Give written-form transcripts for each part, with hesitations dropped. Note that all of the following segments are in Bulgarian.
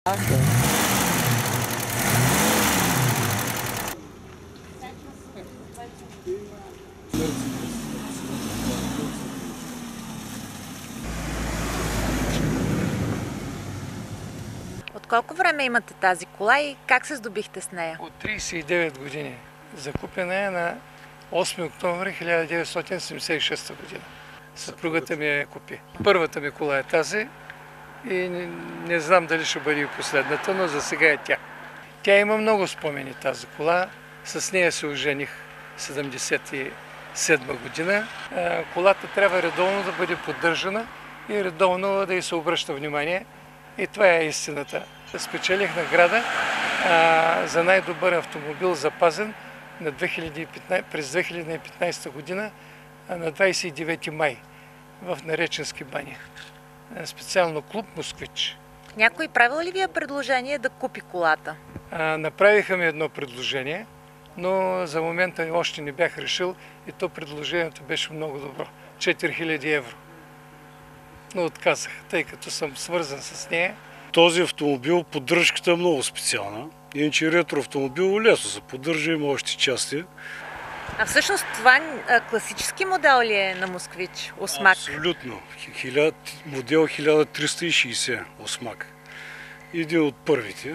От колко време имате тази кола и как се здобихте с нея? От 39 години. Закупена е на 8 октомври 1976 година. Съпругата ми я купи. Първата ми кола е тази и не знам дали ще бъде и последната, но за сега е тя. Тя има много спомени, тази кола. С нея се ожених 1977 година. Колата трябва редовно да бъде поддържана и редовно да й се обръща внимание. И това е истината. Спечелих награда за най-добър автомобил запазен през 2015 година на 29 май в Нареченски бани. Специално клуб Москвич. Някой правил ли ви е предложение да купи колата? Направиха ми едно предложение, но за момента още не бях решил и то предложението беше много добро. 4000 евро. Но отказах, тъй като съм свързан с нея. Този автомобил, поддръжката е много специална. Иначе ретро автомобил лесно се поддържа, има още части. А всъщност това класически модел ли е на Москвич, Осмак? Абсолютно. Модел 1360 Осмак. Един от първите.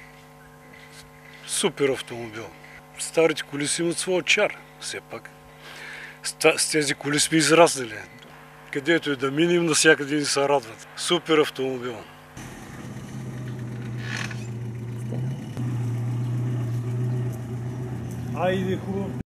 Супер автомобил. Старите коли си имат своя чар, все пак. С тези коли сме израснали. Където и да минем, навсякъде ни се радват. Супер автомобил. Айде, хубаво.